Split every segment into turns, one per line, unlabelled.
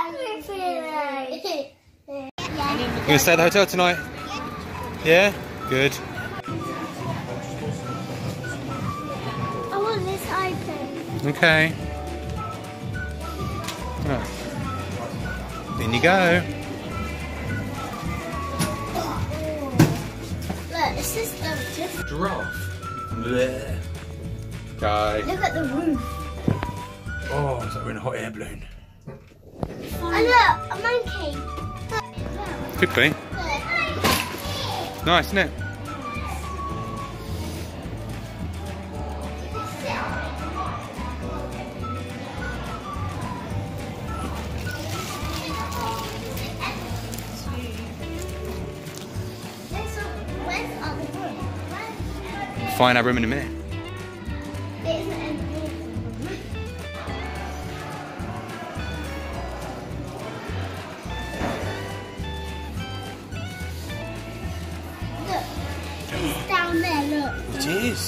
You're gonna stay at the hotel tonight? Yeah? Good.
I want this open.
Okay. Right. In you go.
Look, this is the
Giraffe. Bleh. Guy.
Look at the roof.
Oh, it's like we're in a hot air balloon.
And look, a monkey.
Could be. Nice, isn't it? Find our room in a minute.
Down there, look.
It is.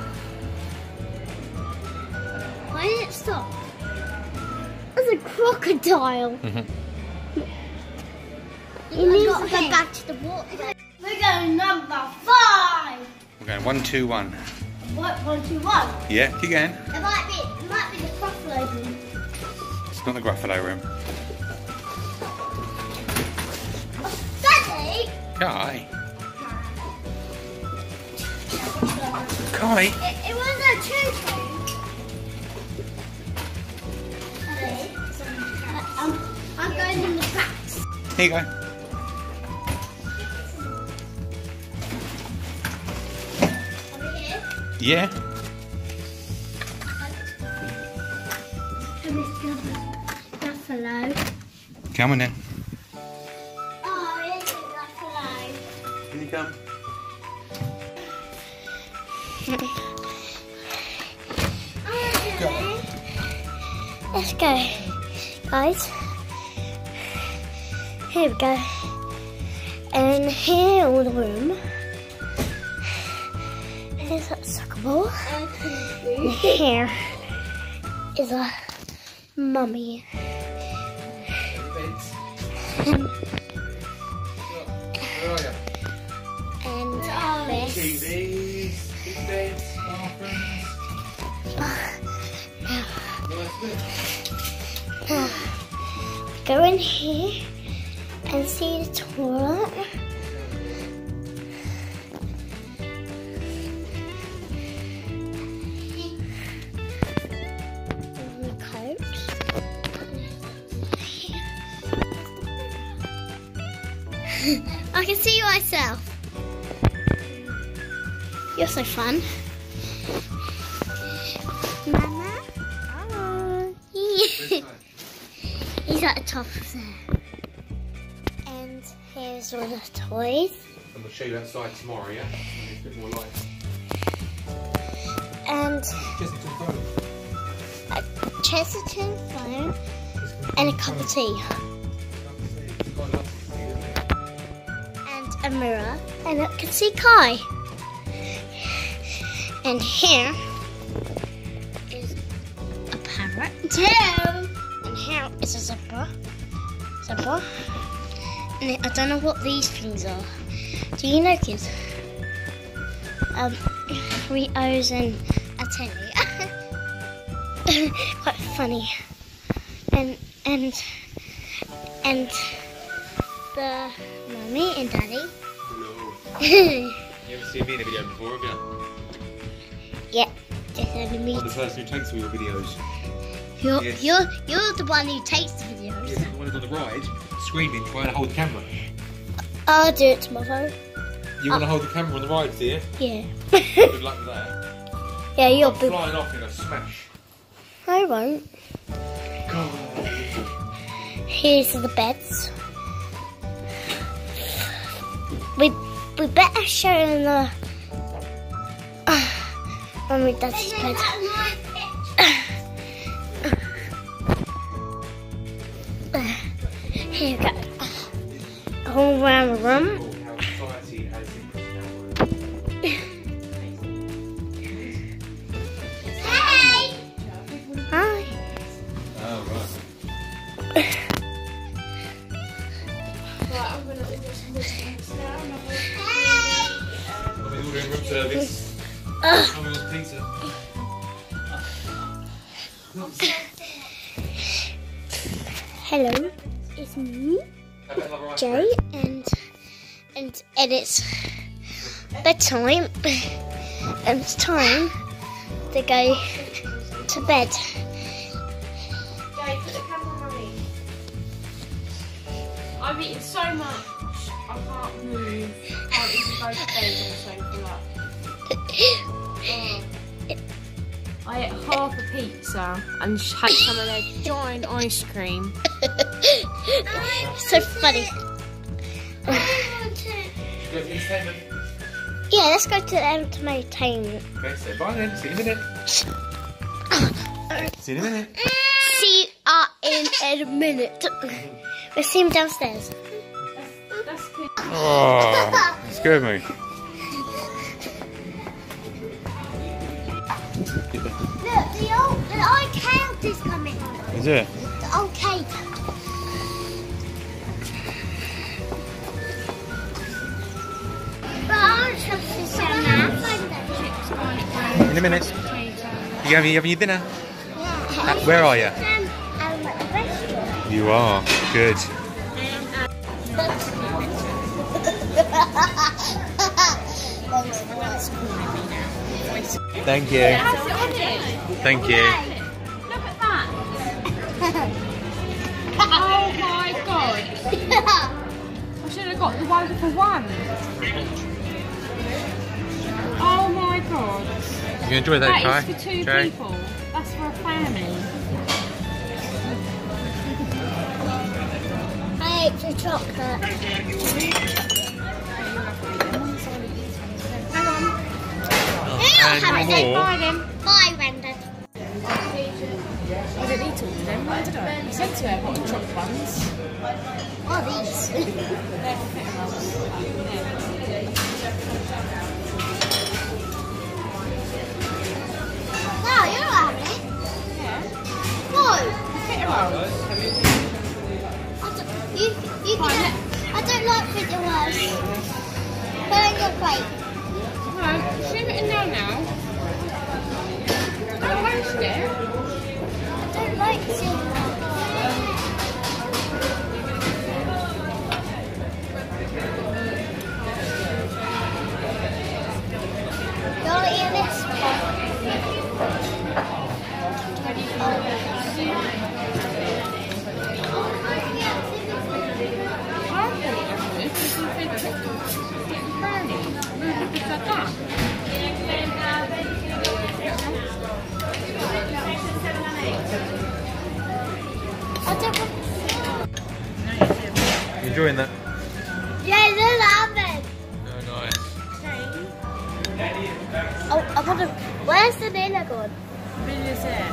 Why did it stop? There's a crocodile. You need to go back to the water. We're going number 5.
We're going 1, 2, 1.
What, 1, 2, 1?
Yeah, keep going.
It might be the buffalo room.
It's not the Gruffalo room.
Daddy!
Kai. Kai.
It was a choo-choo. I'm going in the tracks.
Here you go.
Over here.
Yeah.
And it's buffalo.
Come on then.
Oh, it is a buffalo.
Can you come?
Go. Let's go, guys. Here we go. And here all the room. Here's that soccer ball. And here is a mummy. And this.
TVs, beds,
Go in here and see the toilet. And the coat. I can see myself. You're so fun. Mama? Oh. He's at the top of there. And here's all the toys.
I'm going to show you outside tomorrow, yeah? It's a bit more light.
And
Chessington phone.
a Chessington phone and a cup of tea. And a mirror. And I can see Kai. And here is a parrot. And here is a zebra. And I don't know what these things are. Do you know, kids? Rios and a telly. Quite funny. And the mummy and daddy.
Hello. You ever seen me in a video before, have you?
Yeah, just only me.
I'm the person who takes all your videos.
You're the one who takes the videos.
Yeah, the one who's on the ride, screaming, trying to hold the camera.
I'll do it tomorrow.
You want to hold the camera on the ride, do you?
Yeah.
Good luck with that.
Yeah, you'll
I'm
be.
flying off in a smash.
I won't.
God.
Here's the beds. We better show them the Mummy Daddy's bed. Here we go. All around the room. Hey! Hi.
Oh, right. service. Domino's pizza.
Hello, it's me, Jay, and it's bedtime, and it's time to go to bed.
Jay, put the camera on me. I've eaten so much, I can't move. Can't even go to bed on the sofa. I ate half a pizza and had some of their giant ice cream.
So funny. Yeah, let's go to entertainment.
Okay, say bye then. See you in a minute. See you in a minute.
See you in a minute. We'll see him downstairs.
That's good.
Oh, it's good, mate.
Look, the arcade is coming.
Is it?
The arcade. But I want to see some
In a minute. You having your dinner?
Yeah.
Where are you?
At the restaurant.
You are. Good. Thank you. Thank you.
Look at that. Oh my god. I should have got the one for one. Oh my god.
You enjoy that, Kai?
That is for two people. That's for a family.
I ate the chocolate.
And more.
Bye then.
Bye, Brandon.
I didn't eat all of them, did I? I said to her, what are chocolate ones?
Oh, these.
They're for fitter rolls.
No, you're not having it.
Yeah.
No.
Fitter rolls.
I don't like fitter rolls. Put on your plate.
No, shove it in there now. Don't waste it.
I don't like fitter You'll eat this
Enjoying that?
Yeah, they're laughing.
No, nice.
Oh, I want to. Where's the Nina gone?
Vanilla's there.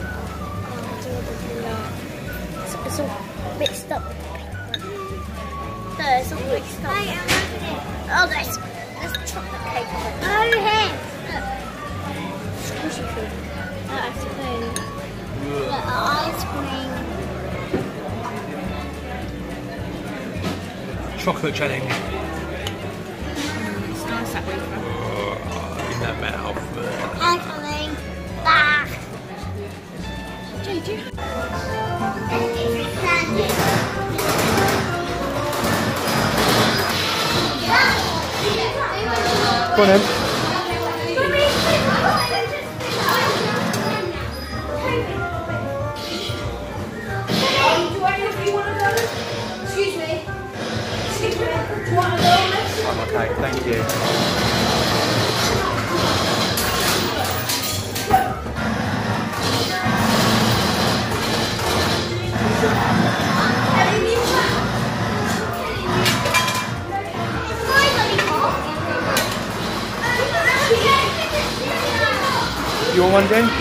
It's all mixed up. No, it's all mixed up. Oh, there's chocolate cake. Oh, here. Look. Squishy food. Ice cream. Look, ice cream.
Chocolate challenge.
It's nice that wafer.
Oh, in that mouth.
Ice cream. Back.
JJ.
Go on then. I'm okay, thank you. You want one, Jen?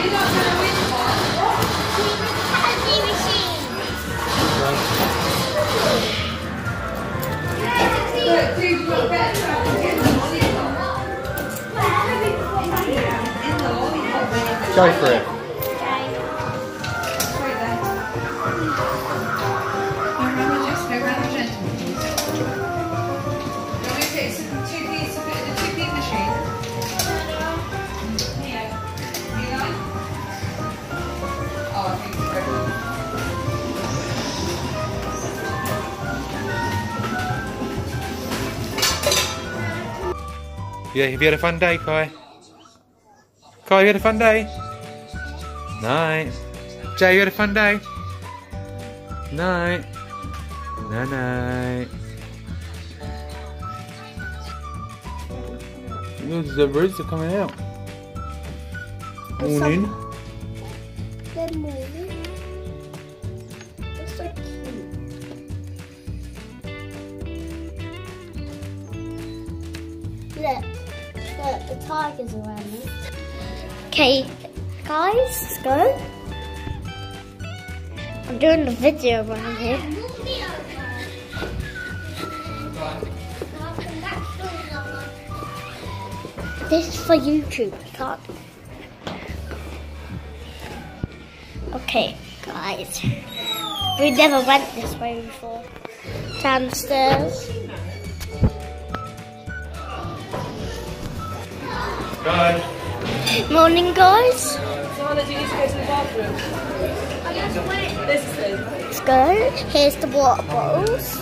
Go for it. Yeah, have you had a fun day, Kai? Kai, you had a fun day? Night. Jay, you had a fun day? Night. Night night. Look, the birds are coming out. Morning.
Good morning. It's so cute. Look, the tigers are around me. Okay, guys, let's go. I'm doing the video around here. This is for YouTube, I can't. Okay, guys. We never went this way before. Downstairs.
Bye.
Morning, guys.
So Hannah, do you need to go to the bathroom?
Let's go. Here's the water bottles.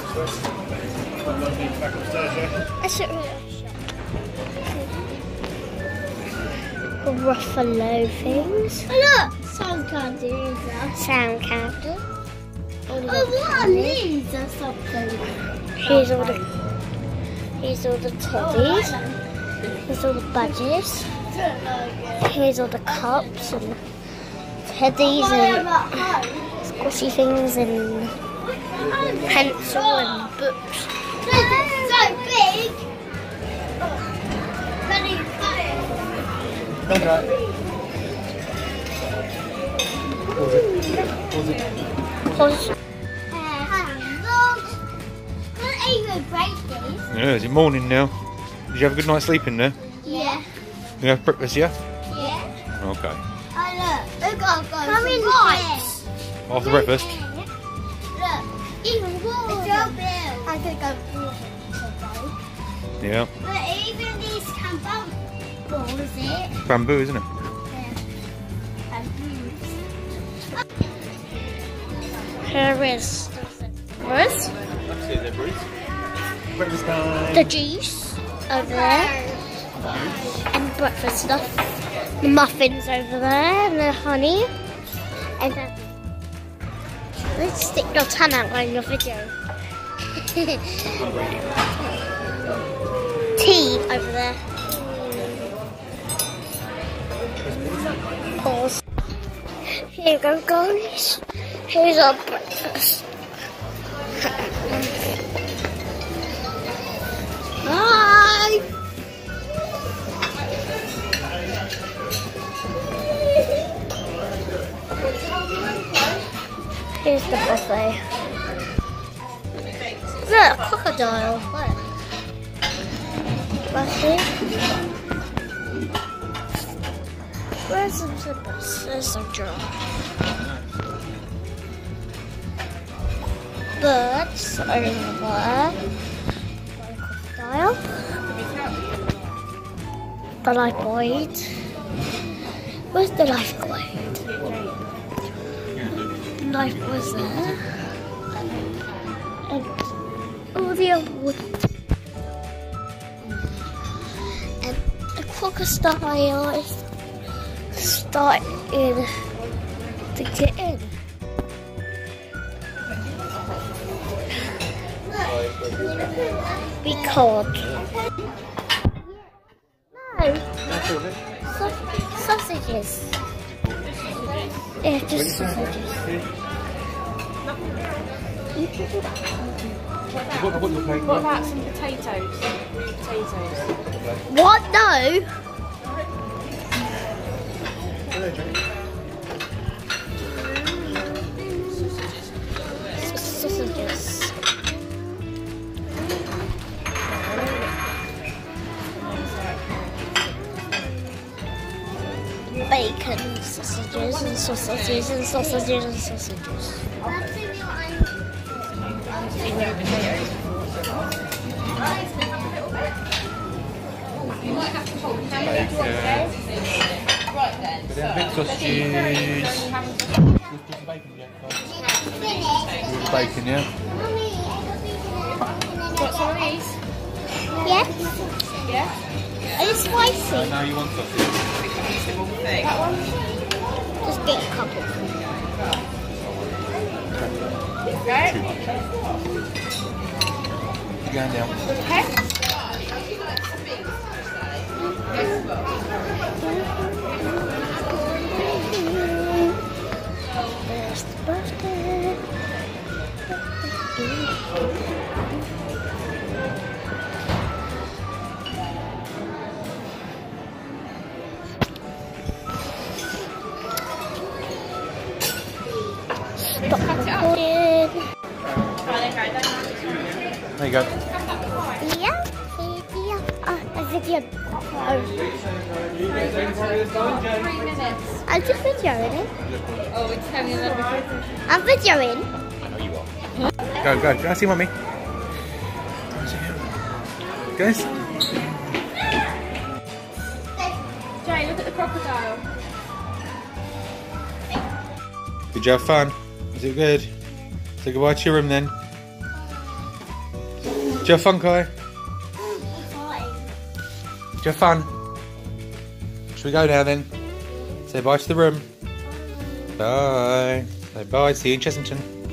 I should Ruffalo things. Oh look! Sound candy. Sound candy. Oh, what are these or something? Here's all the teddies. Here's all the badges. Here's all the cups and teddies and squishy things and pencil and books. It's so big.
Yeah, is it morning now? Did you have a good night's sleep in there?
Yeah.
You have breakfast, yeah?
Yeah.
Okay.
Oh look, come in lights.
After breakfast?
Look, even water. It's your bill. I'm gonna go water.
Yeah.
But even these can bumble, is it?
Bamboo, isn't it?
Yeah. Here is
Breakfast time.
the juice over there and breakfast stuff. The muffins over there and the honey. And let's stick your tongue out on your video. Tea over there. Pause. Here you go, guys. Here's our breakfast. Bye. Here's the buffet. Look, a crocodile. Look. What's it? Where's some slippers? There's some jar. Birds over there. Crocodile. The lifebuoy. Where's the lifebuoy? Life was there. And all the other wood. And the crocodile is starting to get in. We can't. No. Sausages. Yeah, just sausages. You can do that.
What about some potatoes?
What? No. Sausages. Bacon, sausages and sausages and sausages and sausages.
Sausages. Bacon, yeah?
Got some of these?
Yes.
Yeah?
Are you spicy?
Now you want sausage.
That one? Just get a couple.
Right?
Too much. You're going down.
Okay.
There's the butter. Stop recording.
There you go.
Yeah, video. A video. I'm just videoing it.
Oh, it's having a little bit.
I'm videoing.
I know you are. Go, go. Go see Mummy. Guys.
Jay, look at the crocodile.
Did you have fun? Was it good? Say goodbye to your room then. Did you have fun, Kai? Did you have fun? Should we go now then? Say bye to the room. Bye. Say bye. See you in Chessington.